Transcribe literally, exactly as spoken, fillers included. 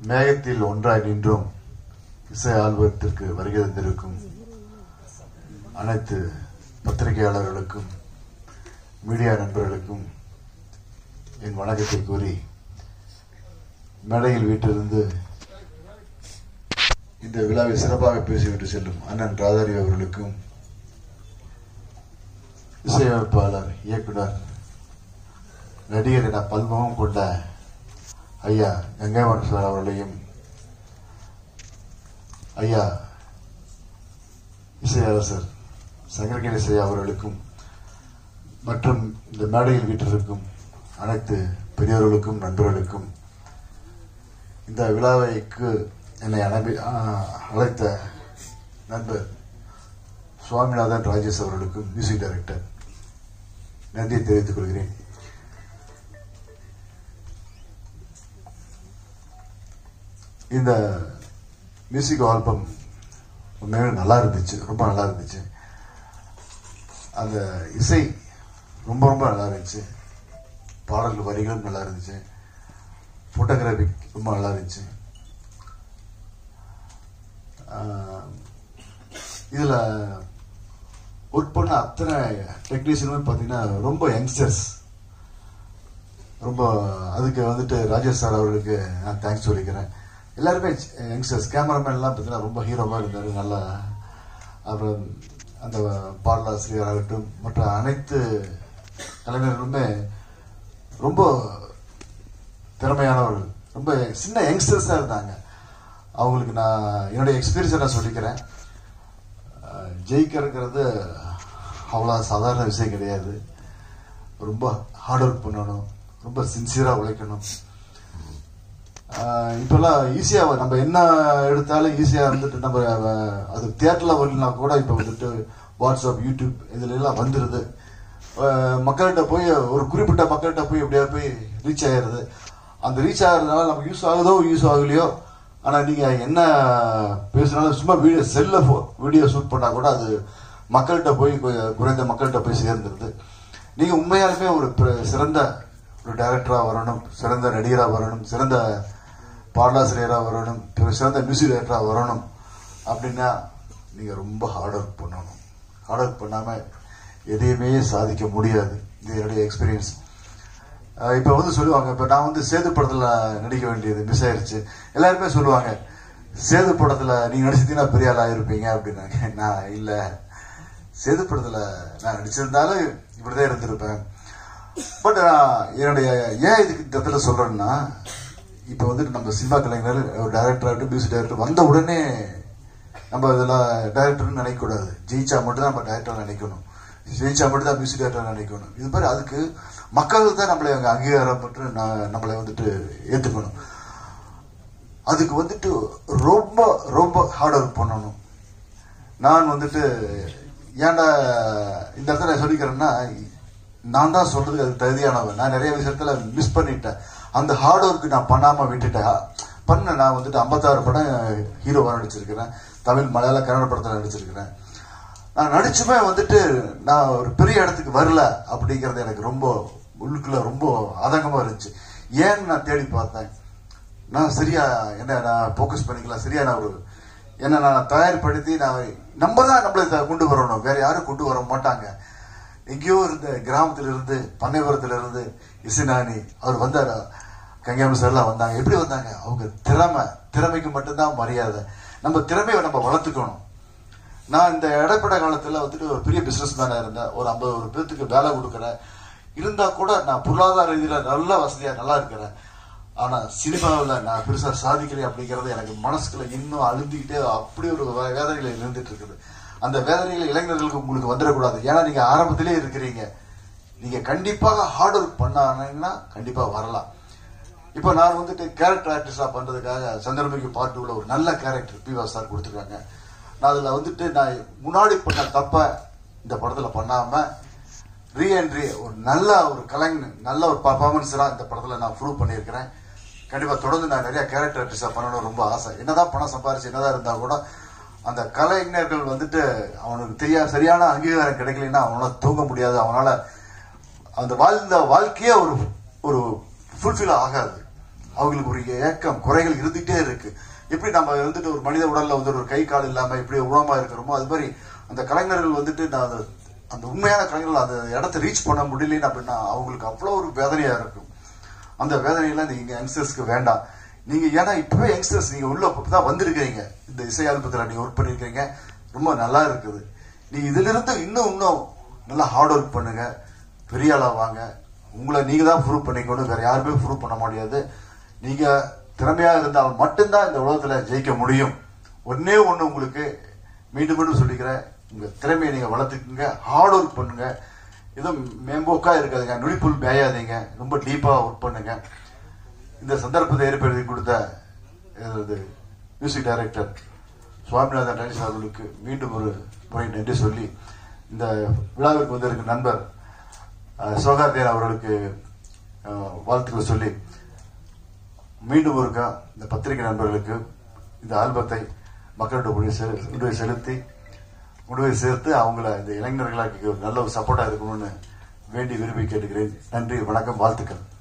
மேகத்தில் ஒன்றாய் நின்றோம் இசை ஆல்பத்திற்கு வருகை தந்திருக்கும் அனைத்து பத்திரிகையாளர்களுக்கும் மீடியா நண்பர்களுக்கும் என் வணக்கத்தை கூறி மேடையில் வீட்டிலிருந்து இந்த விழாவை சிறப்பாக பேசிவிட்டு செல்லும் அண்ணன் ராதாரி அவர்களுக்கும் இசையமைப்பாளர் இயக்குனர் நடிகர் என பல்முகம் கொண்ட ஐயா கங்கைவன் சார் அவர்களையும் ஐயா இசையரசர் சங்கரகேணி இசை அவர்களுக்கும் மற்றும் இந்த மேடையில் வீட்டிற்கும் அனைத்து பெரியவர்களுக்கும் நண்பர்களுக்கும் இந்த விழாவைக்கு என்னை அனுப்பி அழைத்த நண்பர் சுவாமிநாதன் ராஜேஷ் அவர்களுக்கும் மியூசிக் டைரக்டர் நன்றியை தெரிவித்துக் கொள்கிறேன். இந்த மியூசிக் ஆல்பம் உண்மையாக நல்லா இருந்துச்சு, ரொம்ப நல்லா இருந்துச்சு. அந்த இசை ரொம்ப ரொம்ப நல்லா இருந்துச்சு, பாடல்கள் வரிகளும் நல்லா இருந்துச்சு, போட்டோகிராஃபி ரொம்ப நல்லா இருந்துச்சு. இதில் ஒர்க் பண்ண அத்தனை டெக்னீஷியனுமே பார்த்தீங்கன்னா ரொம்ப யங்ஸ்டர்ஸ். ரொம்ப அதுக்கு வந்துட்டு ராஜேஷ் சார் அவர்களுக்கு நான் தேங்க்ஸ் சொல்லிக்கிறேன். எல்லாருமே யங்ஸ்டர்ஸ். கேமராமேன்லாம் பார்த்தீங்கன்னா ரொம்ப ஹீரோவாக இருந்தார், நல்லா. அப்புறம் அந்த பாடலாசிரியராகட்டும் மற்ற அனைத்து கலைஞர்களுமே ரொம்ப திறமையானவர்கள், ரொம்ப சின்ன யங்ஸ்டர்ஸாக இருந்தாங்க. அவங்களுக்கு நான் என்னுடைய எக்ஸ்பீரியன்ஸை நான் சொல்லிக்கிறேன். ஜெயிக்கிறதுங்கிறது அவ்வளோ சாதாரண விஷயம் கிடையாது. ரொம்ப ஹார்ட் ஒர்க் பண்ணணும், ரொம்ப சின்சியராக உழைக்கணும். இப்போல்லாம் ஈஸியாக நம்ம என்ன எடுத்தாலும் ஈஸியாக இருந்துட்டு நம்ம அது தியேட்டரில் வரலனா கூட இப்போ வந்துட்டு வாட்ஸ்அப் யூடியூப் இதுல எல்லாம் வந்துடுது. மக்கள்கிட்ட போய் ஒரு குறிப்பிட்ட மக்கள்கிட்ட போய் எப்படியா போய் ரீச் ஆகிடுது. அந்த ரீச் ஆகிறதுனால நமக்கு யூஸ் ஆகுதோ யூஸ் ஆகலையோ, ஆனால் நீங்கள் என்ன பேசுனாலும் சும்மா வீடியோ செல்ல வீடியோ ஷூட் பண்ணால் கூட அது மக்கள்கிட்ட போய் குறைந்த மக்கள்கிட்ட போய் சேர்ந்துருது. நீங்கள் உண்மையாலுமே ஒரு சிறந்த ஒரு டைரக்டராக வரணும், சிறந்த நடிகராக வரணும், சிறந்த பாடலாசிரியராக வரணும், சிறந்த மியூசிக் டைரக்டராக வரணும் அப்படின்னா நீங்கள் ரொம்ப ஹார்ட் ஒர்க் பண்ணணும். ஹார்ட் ஒர்க் பண்ணாமல் எதையுமே சாதிக்க முடியாது. இது என்னுடைய எக்ஸ்பீரியன்ஸ். இப்போ வந்து சொல்லுவாங்க, இப்போ நான் வந்து சேது படத்தில் நடிக்க வேண்டியது மிஸ் ஆயிடுச்சு. எல்லாருமே சொல்லுவாங்க, சேது படத்தில் நீங்கள் நடிச்சிட்டீங்கன்னா பெரிய ஆளாக இருப்பீங்க அப்படின்னாங்க. நான் இல்லை, சேது படத்தில் நான் நடிச்சிருந்தாலும் இப்படிதான் இருந்திருப்பேன். பட் என்னுடைய ஏன் இதுக்கு இந்த இடத்துல சொல்கிறேன்னா, இப்போ வந்துட்டு நம்ம சினிமா கலைஞர் ஒரு டைரக்டர் ஆகட்டும் மியூசிக் டைரக்டர் வந்த உடனே நம்ம இதெல்லாம் டைரக்டர்னு நினைக்கக்கூடாது. ஜெயிச்சா மட்டும் தான் நம்ம டைரக்டர் நினைக்கணும், ஜெயிச்சா மட்டும் தான் மியூசிக் டைரக்டர் நினைக்கணும். இது மாதிரி அதுக்கு மக்கள் தான் நம்மளை அங்கே அங்கீகாரம் பற்றி நம்மளை வந்துட்டு ஏற்றுக்கணும். அதுக்கு வந்துட்டு ரொம்ப ரொம்ப ஹார்ட் ஒர்க் பண்ணணும். நான் வந்துட்டு ஏன்டா இந்த இடத்துல சொல்லிக்கிறேன்னா, நான் தான் சொல்றதுக்கு அது தகுதியானவன். நான் நிறைய விஷயத்துல மிஸ் பண்ணிட்டேன். அந்த ஹார்ட் ஒர்க் நான் பண்ணாம விட்டுட்டேன். பண்ண நான் வந்துட்டு ஐம்பத்தாறு படம் ஹீரோவாக நடிச்சிருக்கிறேன், தமிழ் மலையாள கன்னட படத்தில் நடிச்சிருக்கிறேன். நான் நடிச்சுமே வந்துட்டு நான் ஒரு பெரிய இடத்துக்கு வரல அப்படிங்கிறது எனக்கு ரொம்ப உள்ளுக்குள்ள ரொம்ப ஆதங்கமா இருந்துச்சு. ஏன்னு நான் தேடி பார்த்தேன். நான் சரியா என்ன நான் ஃபோக்கஸ் பண்ணிக்கலாம், சரியா நான் ஒரு என்ன நான் தயார்படுத்தி நான் நம்ம தான் நம்மளை கொண்டு வரணும், வேற யாரும் கொண்டு வர மாட்டாங்க. எங்கேயோ இருந்த கிராமத்துல இருந்து பண்ணைபுரத்துல இருந்து இசைநாணி அவர் வந்தார், கங்கையாம சார்லாம் வந்தாங்க. எப்படி வந்தாங்க? அவங்க திறமை, திறமைக்கு மட்டும்தான் மரியாதை. நம்ம திறமையை நம்ம வளர்த்துக்கணும். நான் இந்த இடைப்பட்ட காலத்துல வந்துட்டு ஒரு பெரிய பிசினஸ் மேனா இருந்தேன், ஒரு ஐம்பது ஒரு பேருக்கு வேலை கொடுக்குறேன். இருந்தா கூட நான் பொருளாதார ரீதியில நல்ல வசதியா நல்லா இருக்கிறேன். ஆனா சினிமாவில் நான் பெருசா சாதிக்கலை அப்படிங்கிறது எனக்கு மனசுக்குள்ள இன்னும் அழுந்திக்கிட்டே அப்படி ஒரு வேதனைகளை இருந்துட்டு இருக்குது. அந்த வேதனைகளை இளைஞர்களுக்கு உங்களுக்கு வந்துடக்கூடாது. ஏன்னா நீங்க ஆரம்பத்திலே இருக்கிறீங்க. நீங்க கண்டிப்பாக ஹார்ட் ஒர்க் பண்ணாங்கன்னா கண்டிப்பா வரலாம். இப்போ நான் வந்துட்டு கேரக்டர் ஆர்டிஸ்டா பண்றதுக்காக சந்திரமுகி பார்ட் உள்ள ஒரு நல்ல கேரக்டர் பி வாஸ் சார் கொடுத்துருக்காங்க. நான் அதுல வந்துட்டு நான் முன்னாடி பண்ண தப்ப இந்த படத்துல பண்ணாம ரீஎன்ட்ரி ஒரு நல்ல ஒரு கலைஞர் நல்ல ஒரு பர்ஃபார்மன்ஸா இந்த படத்துல நான் ப்ரூவ் பண்ணியிருக்கிறேன். கண்டிப்பா தொடர்ந்து நான் நிறைய கேரக்டர் ஆர்டிஸ்டா பண்ணணும் ரொம்ப ஆசை. என்னதான் பணம் சம்பாரிச்சு என்னதான் இருந்தா கூட அந்த கலைஞர்கள் வந்துட்டு அவனுக்கு தெரியா சரியான அங்கீகாரம் கிடைக்கலன்னா அவனால தூங்க முடியாது, அவனால அந்த வாழ்ந்த வாழ்க்கையே ஒரு ஒரு ஃபுல்ஃபில் ஆகாது. அவங்களுக்கு ஒரு ஏக்கம் குறைகள் இருந்துகிட்டே இருக்கு. எப்படி நம்ம வந்துட்டு ஒரு மனித உடல்ல வந்து ஒரு கை கால் இல்லாம எப்படி உணமா இருக்கிறோமோ அது மாதிரி அந்த கலைஞர்கள் வந்துட்டு நான் அந்த உண்மையான கலைஞர்கள் அந்த இடத்த ரீச் பண்ண முடியலன்னு அப்படின்னா அவங்களுக்கு அவ்வளோ ஒரு வேதனையா இருக்கும். அந்த வேதனையெல்லாம் நீங்க யங்ஸ்டர்ஸ்க்கு வேண்டாம். நீங்க ஏன்னா இப்பவே யங்ஸ்டர்ஸ் நீங்க உள்ள தான் வந்திருக்கிறீங்க, இந்த இசை ஆல்பத்தில் நீங்க ஒர்க் பண்ணிருக்கீங்க, ரொம்ப நல்லா இருக்குது. நீங்க இதுல இருந்து இன்னும் இன்னும் நல்லா ஹார்ட் ஒர்க் பண்ணுங்க, பெரிய ஆளா வாங்க. உங்களை நீங்க தான் ப்ரூவ் பண்ணிக்கணும், வேற யாருமே ப்ரூவ் பண்ண முடியாது. நீங்க திறமையா இருந்தால் மட்டும்தான் இந்த உலகத்துல ஜெயிக்க முடியும். ஒன்னே ஒண்ணு உங்களுக்கு மீண்டும் மீண்டும் சொல்லிக்கிறேன், உங்க திறமையை நீங்க வளர்த்துக்குங்க, ஹார்ட் ஒர்க் பண்ணுங்க. எதுவும் மேம்போக்கா இருக்காதுங்க, நுழிப்புள் மேயாதீங்க, ரொம்ப டீப்பா ஒர்க் பண்ணுங்க. இந்த சந்தர்ப்பத்தை ஏற்படுத்தி கொடுத்த மியூசிக் டைரக்டர் சுவாமிநாதன் கணேசன் அவர்களுக்கு மீண்டும் ஒரு முறை நன்றி சொல்லி, இந்த விழாவிற்கு வந்திருக்கும் நண்பர் சோகார்த்தியன் அவர்களுக்கு வாழ்த்துக்கள் சொல்லி, மீண்டும் ஒருக்கா இந்த பத்திரிகை நண்பர்களுக்கு இந்த ஆல்பத்தை மக்களிடம் முடிவை செலுத்தி முடிவை சேர்த்து அவங்கள இந்த இளைஞர்களாக்கு நல்ல ஒரு சப்போர்ட்டா இருக்கணும்னு வேண்டி விரும்பி கேட்டுக்கிறேன். நன்றி, வணக்கம், வாழ்த்துக்கள்.